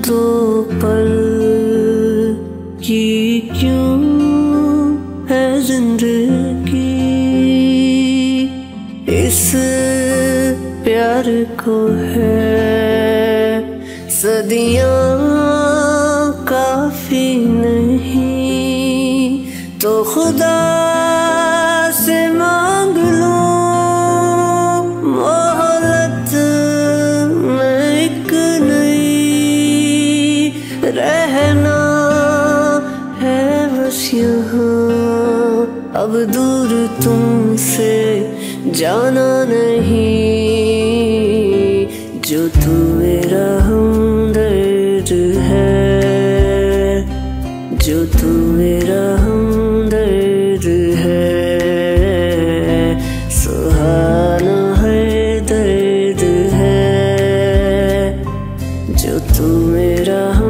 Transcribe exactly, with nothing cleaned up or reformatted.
तो पल की क्यों है जिंदगी, इस प्यार को है सदियां काफी नहीं, तो खुदा से मांग लो मोहलत में एक नई, रहना है बस यहाँ अब दूर तुमसे जाना नहीं, जो तू मेरा हमदर्द है, जो तू मेरा हमदर्द है, सुहाना है दर्द है, जो तू मेरा